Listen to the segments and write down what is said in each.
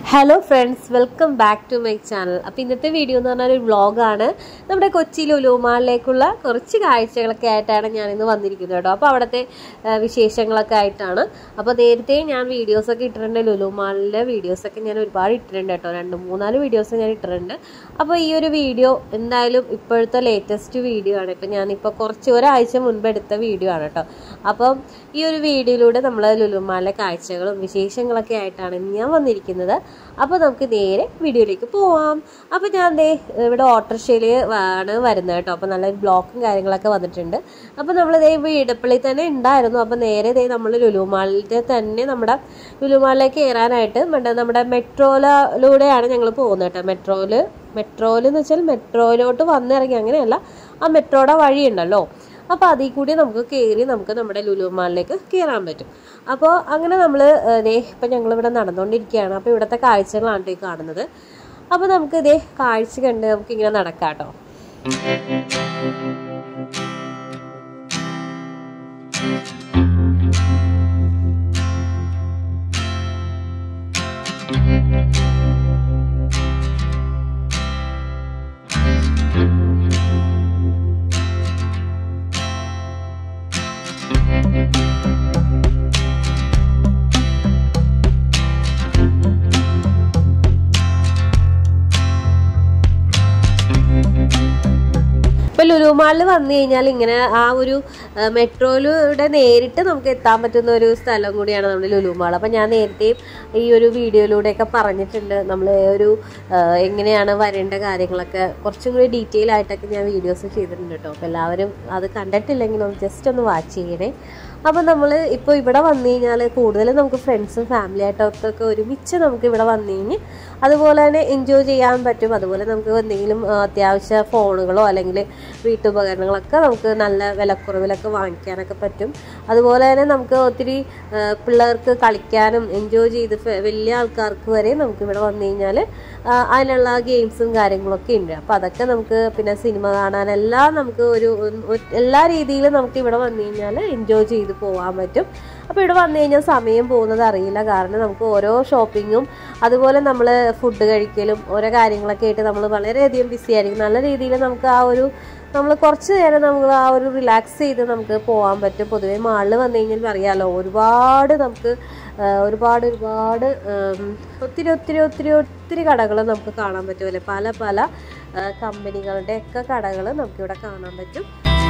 Hello friends, welcome back to my channel. അപ്പോൾ ഇന്നത്തെ video എന്ന് പറഞ്ഞാൽ ഒരു വ്ളോഗാണ്. നമ്മുടെ കൊച്ചി ലുലു മാളിലേക്കുള്ള കുറച്ച് കാഴ്ചകളൊക്കെ ആയിട്ടാണ് ഞാനിന്ന് വന്നിരിക്കുന്നത് കേട്ടോ. അപ്പോൾ അവിടുത്തെ വിശേഷങ്ങളൊക്കെ ആയിട്ടാണ്. അപ്പോൾ നേരത്തെ ഞാൻ വീഡിയോസൊക്കെ ഇട്ടിട്ടുണ്ട്, ലുലു മാളിലെ വീഡിയോസൊക്കെ ഞാൻ ഒരുപാട് ഇട്ടിട്ടുണ്ട് കേട്ടോ. 2-3-4 വീഡിയോസ് ഞാൻ ഇട്ടിട്ടുണ്ട്. അപ്പോൾ ഈ ഒരു വീഡിയോ എന്തായാലും ഇപ്പോഴത്തെ ലേറ്റസ്റ്റ് വീഡിയോ ആണ്. ഇപ്പം ഞാനിപ്പോൾ ഒരാഴ്ച മുൻപ് എടുത്ത വീഡിയോ ആണ് കേട്ടോ. അപ്പം ഈ ഒരു വീഡിയോയിലൂടെ നമ്മൾ ലുലു മാളിലെ കാഴ്ചകളും വിശേഷങ്ങളൊക്കെ ആയിട്ടാണ് ഞാൻ വന്നിരിക്കുന്നത്. അപ്പോൾ നമുക്ക് നേരെ വീഡിയോയിലേക്ക് പോവാം. അപ്പോൾ ഞാൻ ഇവിടെ ഓട്ടോറിക്ഷയിൽ ആണ് വരുന്നത് കേട്ടോ. അപ്പോൾ നല്ലൊരു ബ്ലോക്കും കാര്യങ്ങളൊക്കെ വന്നിട്ടുണ്ട്. അപ്പോൾ നമ്മൾ ഇടപ്പള്ളി തന്നെ ഉണ്ടായിരുന്നു. അപ്പോൾ നേരെ നമ്മൾ ലുലു മാളിൻ്റെ തന്നെ നമ്മുടെ ലുലു മാളിലേക്ക് കയറാനായിട്ട് നമ്മുടെ മെട്രോയിലൂടെയാണ് ഞങ്ങൾ പോകുന്നത് കേട്ടോ. മെട്രോയിൽ എന്ന് വെച്ചാൽ മെട്രോയിലോട്ട് വന്നിറങ്ങി, അങ്ങനെയല്ല, ആ മെട്രോയുടെ വഴിയുണ്ടല്ലോ. അപ്പോൾ അതിൽ കൂടി നമുക്ക് കയറി നമുക്ക് നമ്മുടെ ലുലു മാളിലേക്ക് കയറാൻ പറ്റും. അപ്പോൾ അങ്ങനെ നമ്മൾ ഇപ്പം ഞങ്ങളിവിടെ നടന്നുകൊണ്ടിരിക്കുകയാണ്. അപ്പോൾ ഇവിടുത്തെ കാഴ്ചകളാണ് ഈ കാണുന്നത്. അപ്പോൾ നമുക്ക് കാഴ്ച കണ്ട് നമുക്കിങ്ങനെ നടക്കാം കേട്ടോ. ഇപ്പോൾ ലുലു മാളിൽ വന്നു കഴിഞ്ഞാൽ ഇങ്ങനെ ആ ഒരു മെട്രോയിലൂടെ നേരിട്ട് നമുക്ക് എത്താൻ പറ്റുന്ന ഒരു സ്ഥലം കൂടിയാണ് നമ്മുടെ ലുലു മാൾ. അപ്പം ഞാൻ നേരത്തെയും ഈ ഒരു വീഡിയോയിലൂടെയൊക്കെ പറഞ്ഞിട്ടുണ്ട്, നമ്മൾ ഒരു എങ്ങനെയാണ് വരേണ്ട കാര്യങ്ങളൊക്കെ കുറച്ചും കൂടി ഡീറ്റെയിൽ ആയിട്ടൊക്കെ ഞാൻ വീഡിയോസ് ചെയ്തിട്ടുണ്ട് കേട്ടോ. അപ്പോൾ എല്ലാവരും അത് കണ്ടിട്ടില്ലെങ്കിൽ ഒന്ന് ജസ്റ്റ് ഒന്ന് വാച്ച് ചെയ്യണേ. അപ്പോൾ നമ്മൾ ഇപ്പോൾ ഇവിടെ വന്നു കഴിഞ്ഞാൽ കൂടുതലും നമുക്ക് ഫ്രണ്ട്സും ഫാമിലി ആയിട്ടൊക്കെ ഒരുമിച്ച് നമുക്ക് ഇവിടെ വന്നു കഴിഞ്ഞ് അതുപോലെ തന്നെ എൻജോയ് ചെയ്യാൻ പറ്റും. അതുപോലെ നമുക്ക് എന്തെങ്കിലും അത്യാവശ്യ ഫോണുകളോ അല്ലെങ്കിൽ വീട്ടുപകരണങ്ങളൊക്കെ നമുക്ക് നല്ല വിലക്കുറവിലൊക്കെ വാങ്ങിക്കാനൊക്കെ പറ്റും. അതുപോലെ തന്നെ നമുക്ക് ഒത്തിരി പിള്ളേർക്ക് കളിക്കാനും എൻജോയ് ചെയ്ത് വലിയ ആൾക്കാർക്ക് വരെ നമുക്ക് ഇവിടെ വന്നു കഴിഞ്ഞാൽ അതിനുള്ള ഗെയിംസും കാര്യങ്ങളൊക്കെ ഉണ്ട്. അപ്പോൾ അതൊക്കെ നമുക്ക് പിന്നെ സിനിമ കാണാനെല്ലാം നമുക്ക് എല്ലാ രീതിയിലും നമുക്ക് ഇവിടെ വന്നു കഴിഞ്ഞാൽ എൻജോയ് ചെയ്ത് പോകാൻ പറ്റും. അപ്പോൾ ഇവിടെ വന്നു കഴിഞ്ഞാൽ സമയം പോകുന്നത് അറിയില്ല. കാരണം നമുക്ക് ഓരോ ഷോപ്പിങ്ങും അതുപോലെ നമ്മൾ ഫുഡ് കഴിക്കലും ഓരോ കാര്യങ്ങളൊക്കെ ആയിട്ട് നമ്മൾ വളരെയധികം ബിസി ആയിരിക്കും. നല്ല രീതിയിൽ നമുക്ക് നമ്മൾ കുറച്ച് നേരം നമ്മൾ റിലാക്സ് ചെയ്ത് നമുക്ക് പോകാൻ പറ്റും. പൊതുവേ മാളിൽ വന്നു കഴിഞ്ഞാൽ അറിയാമല്ലോ, നമുക്ക് ഒരുപാട് ഒത്തിരി കടകൾ നമുക്ക് കാണാൻ പറ്റുമല്ലേ. പല കമ്പനികളുടെ ഒക്കെ കടകൾ നമുക്കിവിടെ കാണാൻ പറ്റും.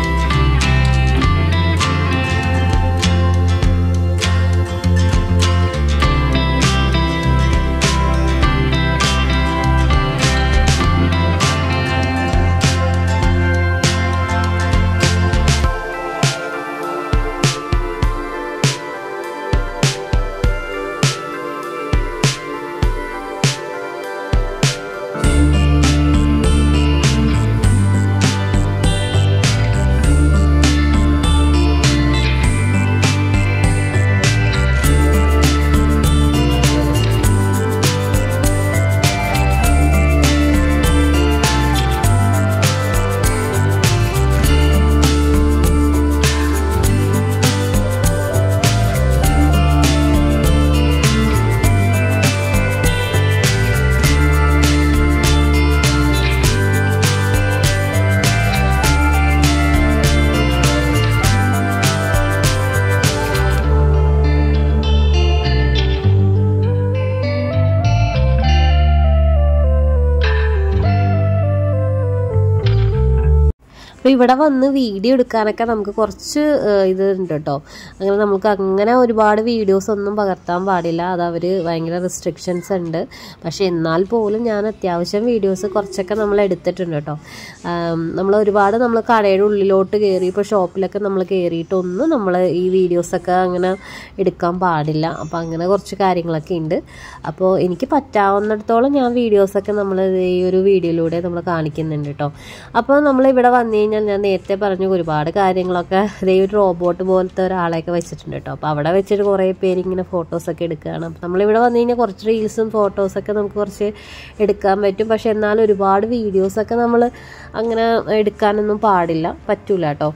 അപ്പോൾ ഇവിടെ വന്ന് വീഡിയോ എടുക്കാനൊക്കെ നമുക്ക് കുറച്ച് ഇതുണ്ട് കേട്ടോ. അങ്ങനെ ഒരുപാട് വീഡിയോസ് ഒന്നും പകർത്താൻ പാടില്ല, അത് അവർ ഭയങ്കര റെസ്ട്രിക്ഷൻസ് ഉണ്ട്. പക്ഷേ എന്നാൽ പോലും ഞാൻ അത്യാവശ്യം വീഡിയോസ് കുറച്ചൊക്കെ നമ്മൾ എടുത്തിട്ടുണ്ട് കേട്ടോ. നമ്മൾ കടയുടെ ഉള്ളിലോട്ട് കയറി ഇപ്പോൾ ഷോപ്പിലൊക്കെ നമ്മൾ കയറിയിട്ടൊന്നും നമ്മൾ ഈ വീഡിയോസൊക്കെ അങ്ങനെ എടുക്കാൻ പാടില്ല. അപ്പോൾ അങ്ങനെ കുറച്ച് കാര്യങ്ങളൊക്കെ ഉണ്ട്. അപ്പോൾ എനിക്ക് പറ്റാവുന്നിടത്തോളം ഞാൻ വീഡിയോസൊക്കെ നമ്മൾ ഈ ഒരു വീഡിയോയിലൂടെ നമ്മൾ കാണിക്കുന്നുണ്ട് കേട്ടോ. അപ്പോൾ നമ്മളിവിടെ വന്നു കഴിഞ്ഞാൽ ഞാൻ നേരത്തെ പറഞ്ഞു ഒരുപാട് കാര്യങ്ങളൊക്കെ ഒരു റോബോട്ട് പോലത്തെ ഒരാളെയൊക്കെ വെച്ചിട്ടുണ്ട് കേട്ടോ. അപ്പോൾ അവിടെ വെച്ചിട്ട് കുറേ പേര് ഇങ്ങനെ ഫോട്ടോസൊക്കെ എടുക്കുകയാണ്. അപ്പോൾ നമ്മളിവിടെ വന്നു കഴിഞ്ഞാൽ കുറച്ച് റീൽസും ഫോട്ടോസൊക്കെ നമുക്ക് കുറച്ച് എടുക്കാൻ പറ്റും. പക്ഷെ എന്നാൽ ഒരുപാട് വീഡിയോസൊക്കെ നമ്മൾ അങ്ങനെ എടുക്കാനൊന്നും പറ്റൂല കേട്ടോ.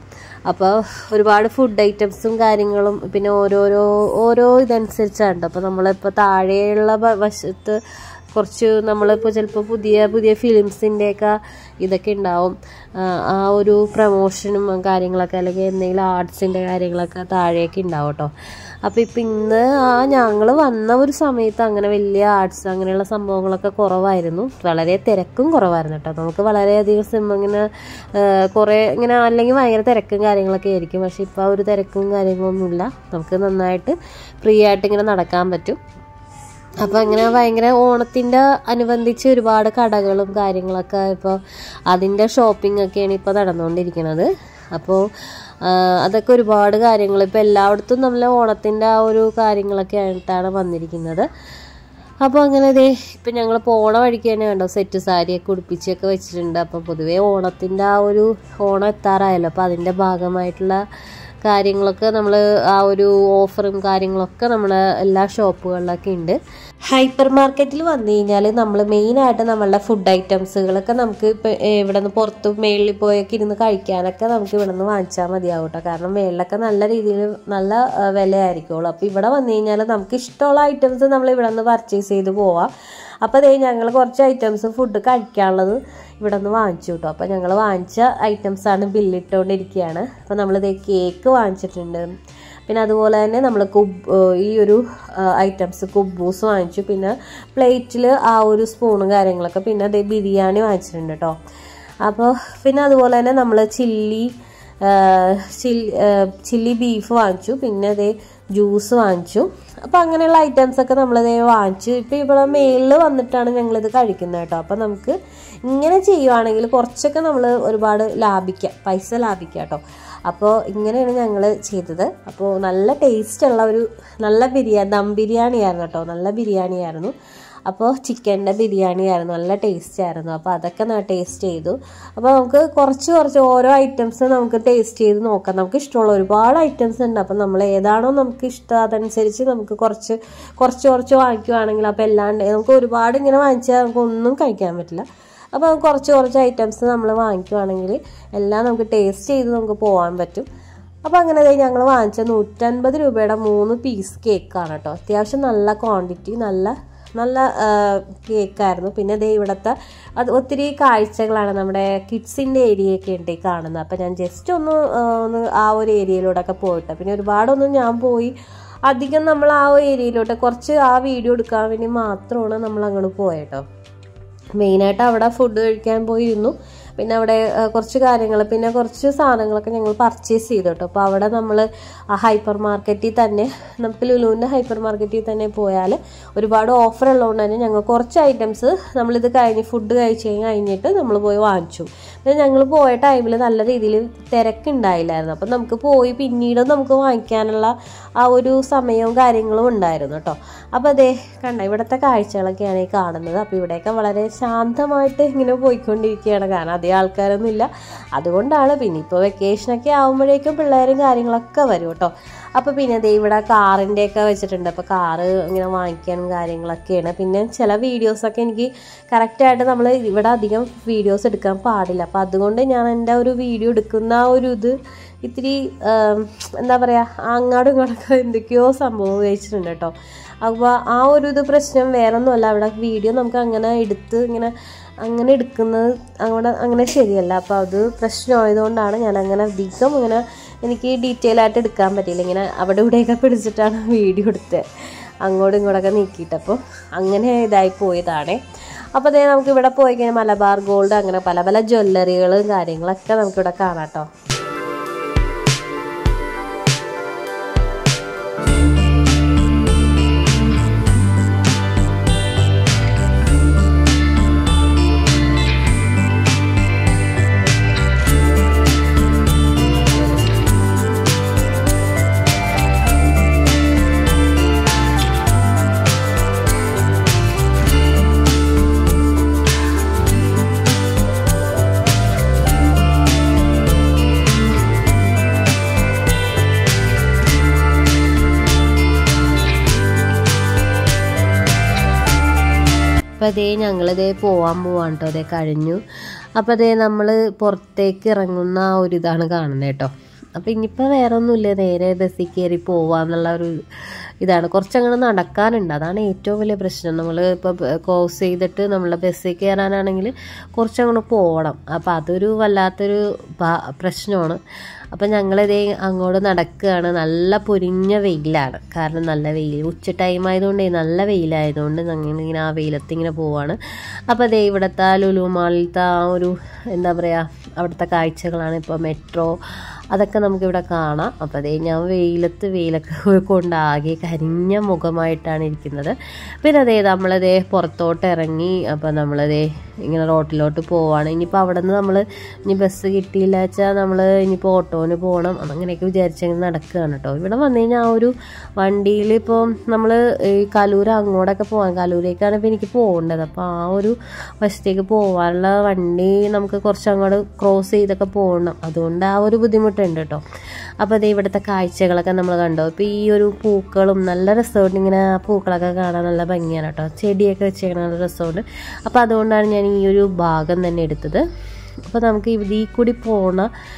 അപ്പോൾ ഒരുപാട് ഫുഡ് ഐറ്റംസും കാര്യങ്ങളും പിന്നെ ഓരോ ഇതനുസരിച്ചാണ്. അപ്പോൾ നമ്മളിപ്പോൾ താഴെയുള്ള വശത്ത് കുറച്ച് നമ്മളിപ്പോൾ ചിലപ്പോൾ പുതിയ ഫിലിംസിൻ്റെയൊക്കെ ഇതൊക്കെ ഉണ്ടാവും. ആ ഒരു പ്രമോഷനും കാര്യങ്ങളൊക്കെ അല്ലെങ്കിൽ എന്തെങ്കിലും ആർട്സിൻ്റെ കാര്യങ്ങളൊക്കെ താഴേക്ക് ഉണ്ടാവും കേട്ടോ. അപ്പോൾ ഇപ്പം ഇന്ന് ഞങ്ങൾ വന്ന ഒരു സമയത്ത് അങ്ങനെ വലിയ ആർട്സ് അങ്ങനെയുള്ള സംഭവങ്ങളൊക്കെ കുറവായിരുന്നു. വളരെ തിരക്കും കുറവായിരുന്നു കേട്ടോ. നമുക്ക് വളരെയധികം ഇങ്ങനെ കുറേ ഇങ്ങനെ അല്ലെങ്കിൽ ഭയങ്കര തിരക്കും കാര്യങ്ങളൊക്കെ ആയിരിക്കും. പക്ഷെ ഇപ്പോൾ ഒരു തിരക്കും കാര്യങ്ങളൊന്നുമില്ല. നമുക്ക് നന്നായിട്ട് ഫ്രീ ആയിട്ട് ഇങ്ങനെ നടക്കാൻ പറ്റും. അപ്പോൾ അങ്ങനെ ഭയങ്കര ഓണത്തിൻ്റെ അനുബന്ധിച്ച് ഒരുപാട് കടകളും കാര്യങ്ങളൊക്കെ ഇപ്പോൾ അതിൻ്റെ ഷോപ്പിംഗ് ഒക്കെയാണ് ഇപ്പോൾ നടന്നുകൊണ്ടിരിക്കുന്നത്. അപ്പോൾ അതൊക്കെ ഒരുപാട് കാര്യങ്ങൾ ഇപ്പോൾ എല്ലായിടത്തും നമ്മൾ ഓണത്തിൻ്റെ ആ ഒരു കാര്യങ്ങളൊക്കെ ആയിട്ടാണ് വന്നിരിക്കുന്നത്. അപ്പോൾ അങ്ങനെ ഇപ്പം ഞങ്ങൾ പോണ വഴിക്ക് തന്നെ കണ്ടോ സെറ്റ് സാരിയൊക്കെ ഉടുപ്പിച്ചൊക്കെ വെച്ചിട്ടുണ്ട്. അപ്പോൾ പൊതുവേ ഓണത്തിൻ്റെ ആ ഒരു ഓണം എത്താറായല്ലോ. അപ്പോൾ അതിൻ്റെ ഭാഗമായിട്ടുള്ള കാര്യങ്ങളൊക്കെ നമ്മൾ ആ ഒരു ഓഫറും കാര്യങ്ങളൊക്കെ നമ്മളെ എല്ലാ ഷോപ്പുകളിലൊക്കെ ഉണ്ട്. ഹൈപ്പർ മാർക്കറ്റിൽ വന്നു കഴിഞ്ഞാൽ നമ്മൾ മെയിനായിട്ട് നമ്മളുടെ ഫുഡ് ഐറ്റംസുകളൊക്കെ നമുക്ക് ഇപ്പോൾ ഇവിടെ നിന്ന് പുറത്ത് മേളിൽ പോയൊക്കെ ഇരുന്ന് കഴിക്കാനൊക്കെ നമുക്ക് ഇവിടെ നിന്ന് വാങ്ങിച്ചാൽ മതിയാവും കേട്ടോ. കാരണം മേളിലൊക്കെ നല്ല രീതിയിൽ നല്ല വിലയായിരിക്കുള്ളൂ. അപ്പോൾ ഇവിടെ വന്നു കഴിഞ്ഞാൽ നമുക്ക് ഇഷ്ടമുള്ള ഐറ്റംസ് നമ്മൾ ഇവിടെ നിന്ന് പർച്ചേസ് ചെയ്ത് പോവാം. അപ്പോൾ ഞങ്ങൾ കുറച്ച് ഐറ്റംസ് ഫുഡ് കഴിക്കാനുള്ളത് ഇവിടെ നിന്ന് വാങ്ങിച്ചു കേട്ടോ. അപ്പോൾ ഞങ്ങൾ വാങ്ങിച്ച ഐറ്റംസാണ് ബില്ലിട്ടുകൊണ്ടിരിക്കുകയാണ്. അപ്പോൾ നമ്മളിത് കേക്ക് വാങ്ങിച്ചിട്ടുണ്ട്. പിന്നെ അതുപോലെ തന്നെ നമ്മൾ ഈ ഒരു ഐറ്റംസ് കുബൂസ് വാങ്ങിച്ചു. പിന്നെ പ്ലേറ്റിൽ ആ ഒരു സ്പൂണും കാര്യങ്ങളൊക്കെ. പിന്നെ ബിരിയാണി വാങ്ങിച്ചിട്ടുണ്ട് കേട്ടോ. അപ്പോൾ പിന്നെ അതുപോലെ തന്നെ നമ്മൾ ചില്ലി ബീഫ് വാങ്ങിച്ചു. പിന്നെ ജ്യൂസ് വാങ്ങിച്ചു. അപ്പോൾ അങ്ങനെയുള്ള ഐറ്റംസൊക്കെ നമ്മളിത് വാങ്ങിച്ചു. ഇപ്പോൾ ഇവിടെ മേളിൽ വന്നിട്ടാണ് ഞങ്ങളിത് കഴിക്കുന്നത് കേട്ടോ. അപ്പോൾ നമുക്ക് ഇങ്ങനെ ചെയ്യുവാണെങ്കിൽ കുറച്ചൊക്കെ നമ്മൾ ഒരുപാട് പൈസ ലാഭിക്കാം കേട്ടോ. അപ്പോൾ ഇങ്ങനെയാണ് ഞങ്ങൾ ചെയ്തത്. അപ്പോൾ നല്ല ടേസ്റ്റുള്ള ഒരു നല്ല ദം ബിരിയാണി ആയിരുന്നു കേട്ടോ. നല്ല ബിരിയാണി ആയിരുന്നു. അപ്പോൾ ചിക്കൻ്റെ ബിരിയാണി ആയിരുന്നു. നല്ല ടേസ്റ്റ് ആയിരുന്നു. അപ്പോൾ അതൊക്കെ ടേസ്റ്റ് ചെയ്തു. അപ്പോൾ നമുക്ക് കുറച്ച് ഓരോ ഐറ്റംസ് നമുക്ക് ടേസ്റ്റ് ചെയ്ത് നോക്കാം. നമുക്ക് ഇഷ്ടമുള്ള ഒരുപാട് ഐറ്റംസ് ഉണ്ട്. അപ്പോൾ നമ്മൾ ഏതാണോ നമുക്ക് ഇഷ്ടം അതനുസരിച്ച് നമുക്ക് കുറച്ച് വാങ്ങിക്കുവാണെങ്കിൽ അപ്പോൾ എല്ലാണ്ട് നമുക്ക് ഒരുപാട് ഇങ്ങനെ വാങ്ങിച്ചാൽ നമുക്ക് ഒന്നും കഴിക്കാൻ പറ്റില്ല. അപ്പോൾ കുറച്ച് ഐറ്റംസ് നമ്മൾ വാങ്ങിക്കുവാണെങ്കിൽ എല്ലാം നമുക്ക് ടേസ്റ്റ് ചെയ്ത് നമുക്ക് പോകാൻ പറ്റും. അപ്പോൾ അങ്ങനെ ഞങ്ങൾ വാങ്ങിച്ച 150 രൂപയുടെ 3 പീസ് കേക്കാണ് കേട്ടോ. അത്യാവശ്യം നല്ല ക്വാണ്ടിറ്റി നല്ല കേക്കായിരുന്നു. പിന്നെ ഇവിടുത്തെ ഒത്തിരി കാഴ്ചകളാണ്. നമ്മുടെ കിഡ്സിൻ്റെ ഏരിയയൊക്കെ ഉണ്ട് ഈ കാണുന്നത്. അപ്പോൾ ഞാൻ ജസ്റ്റ് ഒന്ന് ആ ഒരു ഏരിയയിലൂടെയൊക്കെ പോയിട്ട് പിന്നെ ഒരുപാടൊന്നും ഞാൻ പോയി അധികം നമ്മൾ ആ ഒരു ഏരിയയിലോട്ട് കുറച്ച് ആ വീഡിയോ എടുക്കാൻ വേണ്ടി മാത്രമാണ് നമ്മൾ അങ്ങോട്ട് പോയത് കേട്ടോ. മെയിനായിട്ട് അവിടെ ഫുഡ് കഴിക്കാൻ പോയിരുന്നു. പിന്നെ അവിടെ കുറച്ച് കാര്യങ്ങൾ പിന്നെ കുറച്ച് സാധനങ്ങളൊക്കെ ഞങ്ങൾ പർച്ചേസ് ചെയ്തു കേട്ടോ. അപ്പോൾ അവിടെ നമ്മൾ ആ ഹൈപ്പർ മാർക്കറ്റിൽ തന്നെ നമുക്ക് ലുലുവിൻ്റെ ഹൈപ്പർ മാർക്കറ്റിൽ തന്നെ പോയാൽ ഒരുപാട് ഓഫർ ഉള്ളതുകൊണ്ട് തന്നെ ഞങ്ങൾ കുറച്ച് ഐറ്റംസ് നമ്മളിത് ഫുഡ് കഴിഞ്ഞിട്ട് നമ്മൾ പോയി വാങ്ങിച്ചു. പിന്നെ ഞങ്ങൾ പോയ ടൈമിൽ നല്ല രീതിയിൽ തിരക്കുണ്ടായില്ലായിരുന്നു. അപ്പം നമുക്ക് പോയി പിന്നീട് നമുക്ക് വാങ്ങിക്കാനുള്ള ആ ഒരു സമയവും കാര്യങ്ങളും ഉണ്ടായിരുന്നു കേട്ടോ. അപ്പോൾ കണ്ട ഇവിടുത്തെ കാഴ്ചകളൊക്കെയാണ് ഈ കാണുന്നത്. അപ്പോൾ ഇവിടെയൊക്കെ വളരെ ശാന്തമായിട്ട് ഇങ്ങനെ പോയിക്കൊണ്ടിരിക്കുകയാണ്. കാരണം അധികം ആൾക്കാരൊന്നും ഇല്ല. അതുകൊണ്ടാണ്. പിന്നെ ഇപ്പോൾ വെക്കേഷനൊക്കെ ആകുമ്പോഴേക്കും പിള്ളേരും കാര്യങ്ങളൊക്കെ വരും കേട്ടോ. അപ്പോൾ പിന്നെ ഇവിടെ കാറിൻ്റെയൊക്കെ വെച്ചിട്ടുണ്ട്. അപ്പോൾ കാറ് ഇങ്ങനെ വാങ്ങിക്കാനും കാര്യങ്ങളൊക്കെയാണ്. പിന്നെ ചില വീഡിയോസൊക്കെ എനിക്ക് കറക്റ്റായിട്ട് നമ്മൾ ഇവിടെ അധികം വീഡിയോസ് എടുക്കാൻ പാടില്ല. അപ്പോൾ അതുകൊണ്ട് ഞാൻ എൻ്റെ ഒരു വീഡിയോ എടുക്കുന്ന ആ ഒരു ഇത്തിരി എന്താ പറയുക അങ്ങോട്ടും ഇങ്ങോട്ടൊക്കെ എന്തൊക്കെയോ സംഭവം വെച്ചിട്ടുണ്ട് കേട്ടോ. അപ്പോൾ ആ ഒരു പ്രശ്നം വേറെ ഒന്നുമല്ല. അവിടെ വീഡിയോ നമുക്ക് അങ്ങനെ അങ്ങനെ എടുക്കുന്നത് അങ്ങനെ ശരിയല്ല. അപ്പോൾ അത് പ്രശ്നമായതുകൊണ്ടാണ് ഞാൻ അങ്ങനെ അധികം എനിക്ക് ഡീറ്റെയിൽ ആയിട്ട് എടുക്കാൻ പറ്റിയില്ല. ഇങ്ങനെ അവിടെ ഇവിടെയൊക്കെ പിടിച്ചിട്ടാണ് വീഡിയോ എടുത്തത് അങ്ങോട്ടും ഇങ്ങോട്ടൊക്കെ നീക്കിയിട്ട്. അപ്പോൾ അങ്ങനെ ഇതായി പോയതാണ്. അപ്പോൾ നമുക്ക് ഇവിടെ പോയി കഴിഞ്ഞാൽ മലബാർ ഗോൾഡ് അങ്ങനെ പല ജ്വല്ലറികളും കാര്യങ്ങളൊക്കെ നമുക്കിവിടെ കാണാം കേട്ടോ. അപ്പോൾ ഞങ്ങളിതേ പോവാൻ പോവാണ് കേട്ടോ. കഴിഞ്ഞു. അപ്പോൾ നമ്മൾ പുറത്തേക്ക് ഇറങ്ങുന്ന ആ ഒരു ഇതാണ് കാണുന്നത് കേട്ടോ. അപ്പോൾ ഇനിയിപ്പോൾ വേറെ ഒന്നുമില്ല, നേരെ ബസ്സിൽ കയറി പോവാന്നുള്ള ഒരു ഇതാണ്. കുറച്ചങ്ങനെ നടക്കാനുണ്ട്, അതാണ് ഏറ്റവും വലിയ പ്രശ്നം. നമ്മൾ ഇപ്പോൾ ക്രോസ് ചെയ്തിട്ട് നമ്മളെ ബസ്സിൽ കയറാനാണെങ്കിൽ കുറച്ചങ്ങോട്ട് പോകണം. അപ്പോൾ അതൊരു വല്ലാത്തൊരു പ്രശ്നമാണ്. അപ്പം ഞങ്ങളിതേ അങ്ങോട്ട് നടക്കുകയാണ്. നല്ല പൊരിഞ്ഞ വെയിലാണ്, കാരണം നല്ല വെയിൽ, ഉച്ച ടൈം ആയതുകൊണ്ട് നല്ല വെയിലായതുകൊണ്ട് ഞങ്ങളിങ്ങനെ ആ വെയിലത്ത് ഇങ്ങനെ പോവാണ്. അപ്പോൾ അതേ ഇവിടുത്തെ ലുലു മാളിലത്തെ ആ ഒരു എന്താ പറയുക, അവിടുത്തെ കാഴ്ചകളാണ്. ഇപ്പോൾ മെട്രോ അതൊക്കെ നമുക്കിവിടെ കാണാം. അപ്പോൾ അതേ ഞാൻ വെയിലൊക്കെ കൊണ്ട് ആകെ കരിഞ്ഞ മുഖമായിട്ടാണ് ഇരിക്കുന്നത്. പിന്നെ അതേ നമ്മളതേ പുറത്തോട്ട് ഇറങ്ങി. അപ്പോൾ നമ്മളതേ ഇങ്ങനെ റോട്ടിലോട്ട് പോവാണ്. ഇനിയിപ്പോൾ അവിടെ നിന്ന് നമ്മൾ ഇനി ബസ് കിട്ടിയില്ല വെച്ചാൽ നമ്മൾ ഇനിയിപ്പോൾ ഓട്ടോന് പോകണം, അങ്ങനെയൊക്കെ വിചാരിച്ചെങ്കിൽ നടക്കുകയാണ് കേട്ടോ. ഇവിടെ വന്നു കഴിഞ്ഞാൽ ആ ഒരു വണ്ടിയിൽ ഇപ്പോൾ നമ്മൾ ഈ കലൂർ അങ്ങോട്ടൊക്കെ പോകാൻ, കലൂരേക്കാണ് ഇപ്പോൾ എനിക്ക് പോകേണ്ടത്. അപ്പോൾ ആ ഒരു വശത്തേക്ക് പോകാനുള്ള വണ്ടി നമുക്ക് കുറച്ച് അങ്ങോട്ട് ക്രോസ് ചെയ്തൊക്കെ പോകണം, അതുകൊണ്ട് ആ ഒരു ബുദ്ധിമുട്ടുണ്ട് കേട്ടോ. അപ്പോൾ അത് ഇവിടുത്തെ കാഴ്ചകളൊക്കെ നമ്മൾ കണ്ടോ. ഇപ്പോൾ ഈ ഒരു പൂക്കളും നല്ല രസമുണ്ട്, ഇങ്ങനെ ആ പൂക്കളൊക്കെ കാണാൻ നല്ല ഭംഗിയാണ് കേട്ടോ. ചെടിയൊക്കെ വെച്ചേക്കണ നല്ല രസമുണ്ട്. അപ്പോൾ അതുകൊണ്ടാണ് ഞാൻ ഈ ഒരു ഭാഗം തന്നെ എടുത്തത്. അപ്പോൾ നമുക്ക് ഇതിൽ കൂടി പോണ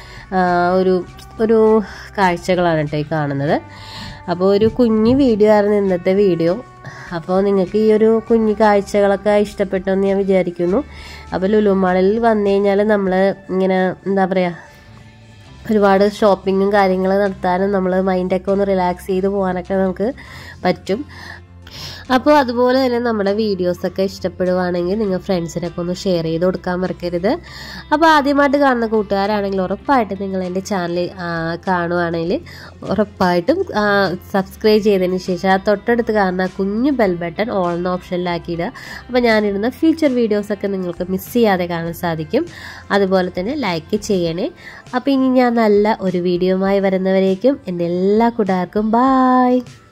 ഒരു കാഴ്ചകളാണ് കേട്ടോ ഈ കാണുന്നത്. അപ്പോൾ ഒരു കുഞ്ഞു വീഡിയോ ആയിരുന്നു ഇന്നത്തെ വീഡിയോ. അപ്പോൾ നിങ്ങൾക്ക് ഈ ഒരു കുഞ്ഞു കാഴ്ചകളൊക്കെ ഇഷ്ടപ്പെട്ടെന്ന് ഞാൻ വിചാരിക്കുന്നു. അപ്പോൾ ലുലു മാളിൽ വന്നു കഴിഞ്ഞാൽ നമ്മൾ ഇങ്ങനെ എന്താ പറയുക, ഒരുപാട് ഷോപ്പിങ്ങും കാര്യങ്ങൾ നടത്താനും നമ്മൾ മൈൻഡൊക്കെ ഒന്ന് റിലാക്സ് ചെയ്ത് പോകാനൊക്കെ നമുക്ക് പറ്റും. അപ്പോൾ അതുപോലെ തന്നെ നമ്മുടെ വീഡിയോസൊക്കെ ഇഷ്ടപ്പെടുവാണെങ്കിൽ നിങ്ങൾ ഫ്രണ്ട്സിനൊക്കെ ഒന്ന് ഷെയർ ചെയ്ത് കൊടുക്കാൻ മറക്കരുത്. അപ്പോൾ ആദ്യമായിട്ട് കാണുന്ന കൂട്ടുകാരാണെങ്കിൽ ഉറപ്പായിട്ടും നിങ്ങൾ എൻ്റെ ചാനൽ കാണുവാണെങ്കിൽ ഉറപ്പായിട്ടും സബ്സ്ക്രൈബ് ചെയ്തതിന് ശേഷം ആ തൊട്ടടുത്ത് കാണുന്ന കുഞ്ഞു ബെൽ ബട്ടൺ ഓൾ എന്ന ഓപ്ഷനിലാക്കിയിടുക. അപ്പോൾ ഞാനിടുന്ന ഫ്യൂച്ചർ വീഡിയോസൊക്കെ നിങ്ങൾക്ക് മിസ് ചെയ്യാതെ കാണാൻ സാധിക്കും. അതുപോലെ തന്നെ ലൈക്ക് ചെയ്യണേ. അപ്പോൾ ഇനി ഞാൻ നല്ല ഒരു വീഡിയോയുമായി വരുന്നവരേക്കും എൻ്റെ എല്ലാ കൂട്ടുകാർക്കും ബായ്.